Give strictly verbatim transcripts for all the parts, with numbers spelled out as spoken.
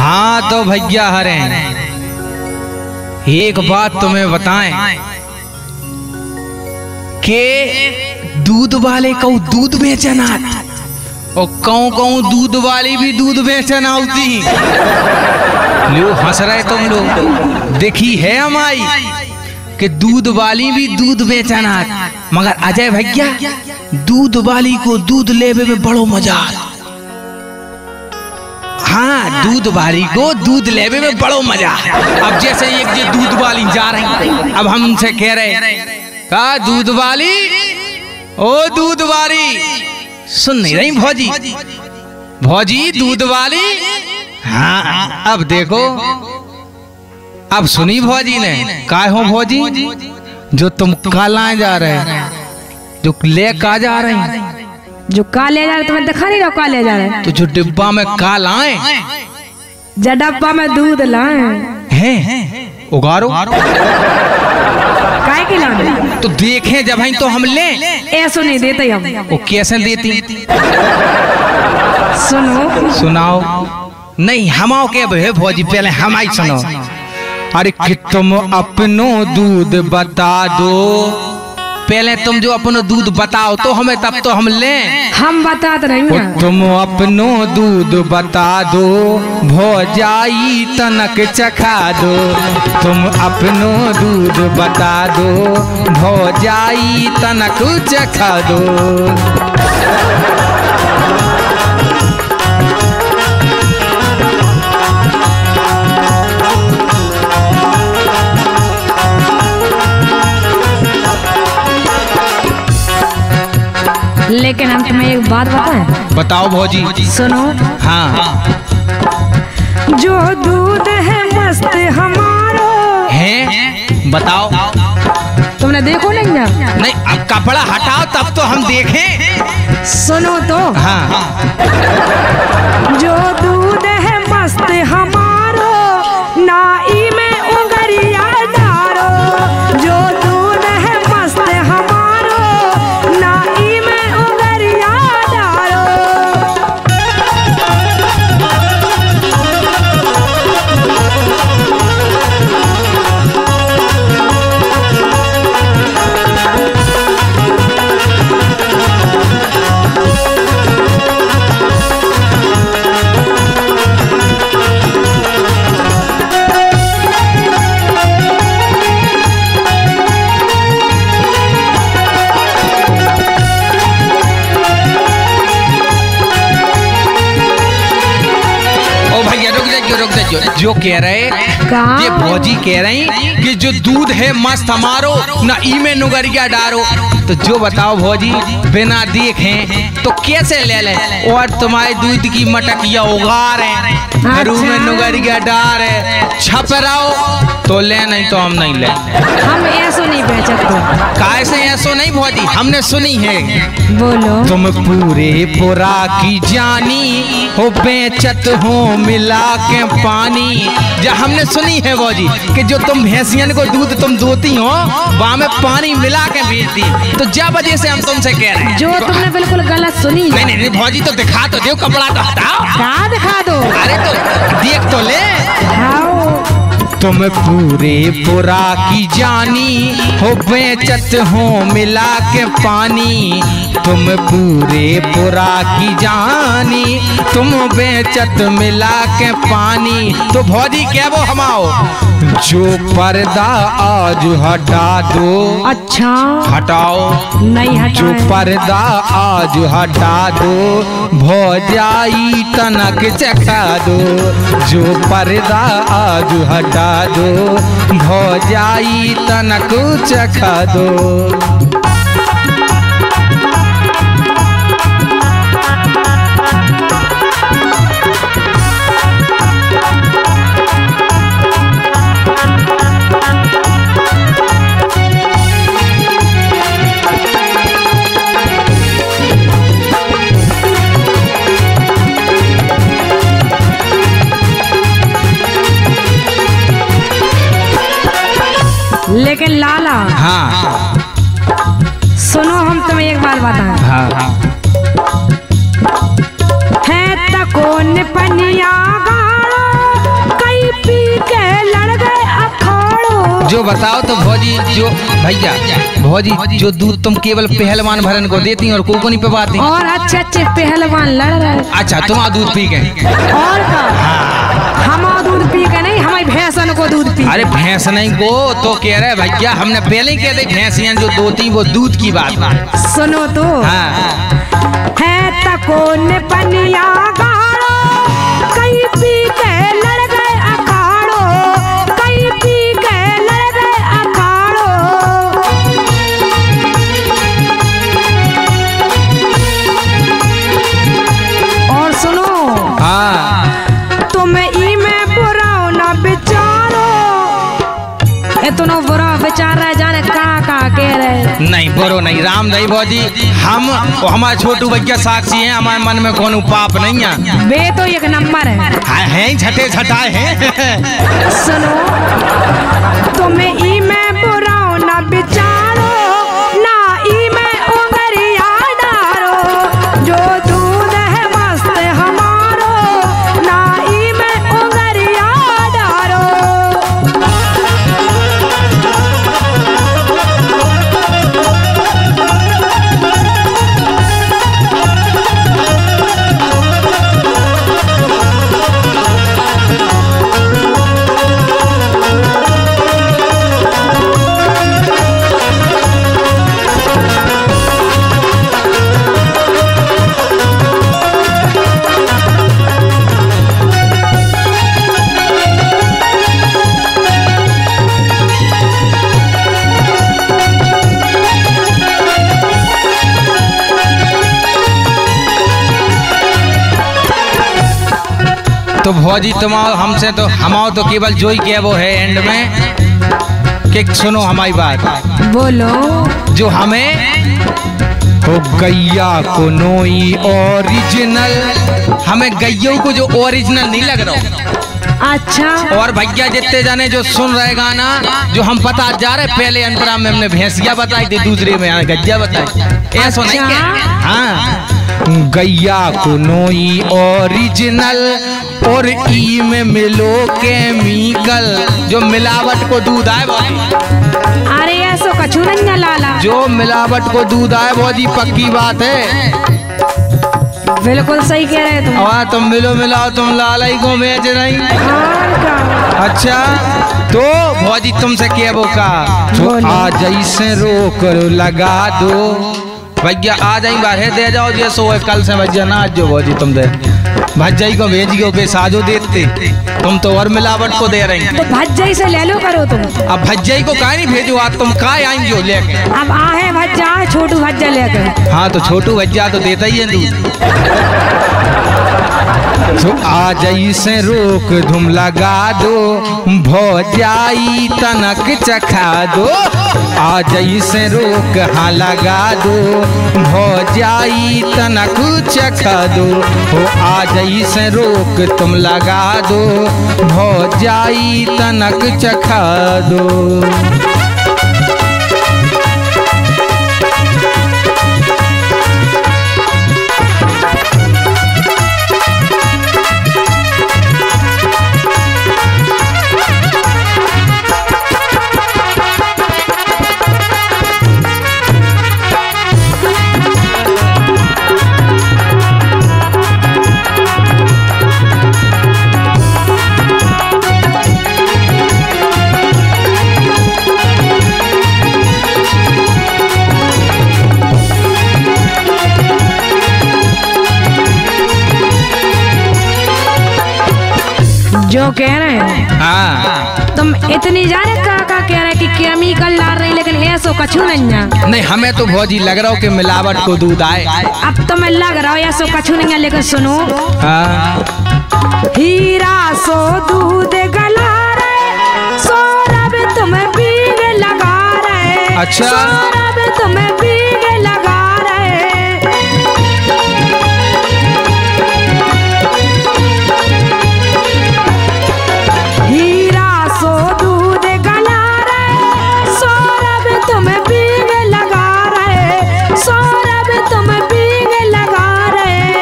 हाँ तो भैया हरे एक बात तुम्हें बताएं कि दूध वाले को दूध बेचना और कौन कौन दूध वाली भी दूध बेचना होती। लो हंस रहे तुम लोग, देखी है हमारी कि दूध वाली भी दूध बेचना, मगर अजय भैया दूध वाली को दूध लेवे में बड़ो मजा। हाँ दूध वाली को दूध लेवे में बड़ो मजा। अब जैसे एक जे दूध वाली जा रही, अब हम उनसे कह रहे का दूध वाली ओ दूध वाली, सुन नहीं रही भौजी, भौजी दूध वाली। हाँ अब देखो, अब सुनी भौजी ने काय हो भौजी, जो तुम काला जा रहे, जो ले का जा रहे, जो काले जा रहे तुम्हें दिखा नहीं रहा काले जा रहे, तो जो डिब्बा में का लाए, जो डब्बा में दूध लाए हैं उगारो काय के लाने, तो देखें जब हैं तो हम ले। ऐसा नहीं देते हम। वो कैसे देती, सुनो सुनाओ। नहीं हमाओ के भे भौजी, पहले हम आई सुनो। अरे कि तुम अपनो दूध बता दो, पहले तुम जो अपनो दूध बताओ तो हमें, तब तो हम लें। हम बता नहीं हैं। तुम अपनो दूध बता दो, भौजाई तनक चखा दो। तुम अपनो दूध बता दो, भौजाई तनक चखा दो। लेकिन हम तुम्हें एक बात बताएं। बताओ भौजी। सुनो। हाँ जो दूध है मस्त हमारो है, बताओ। तुमने देखो नहीं ना? नहीं अब कपड़ा हटाओ तब तो हम देखें। सुनो तो। हाँ जो दूध है मस्त हमारो, नाई में उंगरिया डारो। जो दूध है मस्त हमारो, नाई में उंगरिया डारो। जो, जो कह रहे ये भौजी कह रही कि जो दूध है मस्त हमारो, ना ई में नुगरिया डारो। तो जो बताओ भौजी, बिना देखें तो कैसे ले ले? और तुम्हारे दूध की मटकिया उगार है, घरों में नुगरिया डार है, छप रहो तो ले, नहीं तो हम नहीं ले। हम ऐसो नहीं बेचते। कैसे ऐसो नहीं भौजी, हमने सुनी है। बोलो। तुम पूरे पुरा की जानी हो, बेचत हो मिला के पानी। जब हमने सुनी है भौजी कि जो तुम भैंसियन को दूध तुम दोती हो, वहाँ में पानी मिला के बेचती। तो जब वजह से हम तुमसे कह रहे हैं, जो तुमने बिल्कुल गलत सुनी है। नहीं नहीं, नहीं भौजी तो दिखा तो दो, कपड़ा तो हटाओ। क्या दिखा दो? अरे तो देख तो ले। हाँ। तुम पूरे पुरा की जानी हो, बेचत हो मिला के पानी। तुम पूरे पुरा की जानी, तुम बेचत मिला के पानी। तो भौजी क्या वो हमाओ, जो पर्दा आज हटा दो। अच्छा हटाओ। नहीं हटा। जो पर्दा आज हटा दो, भौजाई तनक चखा दो। जो पर्दा आज हटा दो, भौजाई तनक चखा दो। लेकिन लाला। हाँ सुनो, हम तुम्हें एक बार बताएं। हाँ है तकोन पनिया गाड़ो, बताओ तो भौजी जो भैया भौजी जो दूध तुम केवल पहलवान भरन को देती और को को नहीं पिवाती। और अच्छे अच्छे पहलवान लड़ रहे। अच्छा तुम दूध पी गए और का हम दूध पी के नहीं, हमारी भैंसन को दूध पी। अरे भैंस नहीं को तो कह रहे भैया, हमने पहले ही कह दी भैंसियां जो दोती वो दूध की बात। सुनो तो हाँ। है तको ने पनिया गाड़ो, कई पी के लड़ गए अखाड़ो, कई पी के लड़ गए अखाड़ो। और सुनो हाँ तुम ई में बुरा ना विचारो, इतना बुरा विचार रहे जाने का का कह रहे। नहीं बरो नहीं राम नहीं भौजी, हम हमारे छोटू भैया साक्षी हैं, हमारे मन में कोनो पाप नहीं है। वे तो एक नंबर है, हाँ हैं छठे छठाए हैं। सुनो तुम्हें ई में बुरा ना विचारो, ना ई में उंगलियां डारो, जो दूध है मस्त हमारो, ना ई में उंगलियां डारो। तो भौजी तुम हमसे तो हमाओ तो केवल जो ही किया वो है एंड में कि सुनो हमारी बात। बोलो जो हमें हो गैया को नोई ओरिजिनल, हमें गैयों को जो ओरिजिनल नहीं लग रहा। अच्छा और भैया जितने जाने जो सुन रहे गाना जो हम पता जा रहे, पहले अंतरा में हमने भैंसिया बताई थी, दूसरे में गज्जा बताई, ऐसा नहीं क्या। हाँ गैया को नोई ओरिजिनल और ई में मिलो केमिकल, जो मिलावट को दूध आए भौजी। अरे ऐसो कछु नहीं लाला, जो मिलावट को दूध आए भौजी पक्की बात है। बिल्कुल सही कह रहे तुम। हाँ तुम मिलो मिलाओ, तुम लालाई को बेच नहीं। अच्छा तो भौजी तुमसे क्या बोका जो आ जैसे रोक लगा दो भैया, आ जाई बाहर दे जाओ जे सो कल से भैया ना आज जो भौजी तुम दे भज्जाई को भेज गयो बेसाजो देते, तुम तो और मिलावट को दे रही। तो भज्जाई से ले लो करो तुम। अब भज्जाई को काहे नहीं भेजो, आज तुम काहे आएंगे हो लेके। अब आहे भज्जा छोटू भज्जा लेकर। हाँ तो छोटू भज्जा तो देता ही है दूध। तो आ जैसे रोक धुम लगा दो, भौजाई तनक चखा दो। आ जैसे रोक हाँ लगा दो, भौजाई तनक चखा दो। हो आ जैसे रोक तुम लगा दो, भौजाई तनक चखा दो। जो कह रहे हैं हाँ तुम इतनी जाने का का कह रहे कि केमिकल ला रही, लेकिन ऐसो कछु नहीं है। नहीं हमें तो भौजी लग रहा हो कि मिलावट को दूध आए। अब तो मैं लग रहा हूँ ऐसो कछु नहीं है, लेकिन सुनो हाँ हीरा सो दूध गला रहे, सौरभ तुम्हें बीग लगा रहे। अच्छा सौरभ तुम्हें बीग लगा रहे। हीरा सो दूध गला रहे, सौरभ तुम्हें बीग लगा रहे। सौरभ तुम्हें बीग लगा रहे।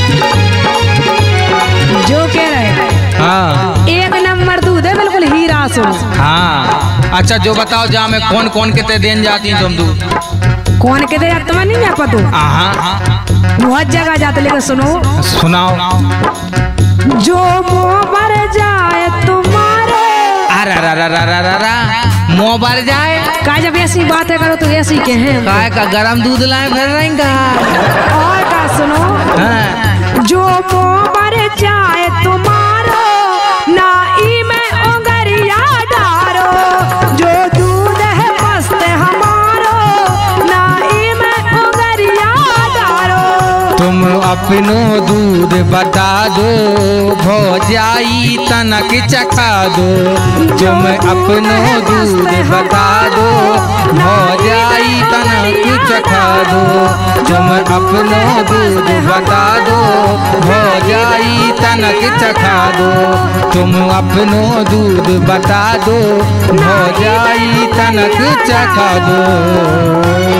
जो कह रहे हाँ एक नंबर दूध है, बिल्कुल हीरा सो। अच्छा जो बताओ जा मैं कौन कौन के ते देन जाती तुम दूध? कौन के दे तुम्हें नहीं है पता? हाँ बहुत जगह जाते, लेकिन सुनो सुनाओ। जो मुँह भर जाए तुम्हारे। अरे अरे अरे अरे अरे मुँह भर जाए का जब ऐसी बातें करो तो ऐसी के हैं काय का गरम दूध लाए भर रहेंगा। और का सुनो हाँ। जो मुँह भर जाए तुम्हारो ना ई में उंगरिया डारो। जो दूध है मस्त हमारो ना ई में उंगरिया डारो। तुम अपनो दूध बता दो भौजाई तनक चखा दो। तुम अपनो दूध बता दो भौजाई तनक चखा दो। तुम अपनो दूध बता दो भौजाई तनक चखा दो। तुम अपनो दूध बता दो भौजाई तनक चखा दो।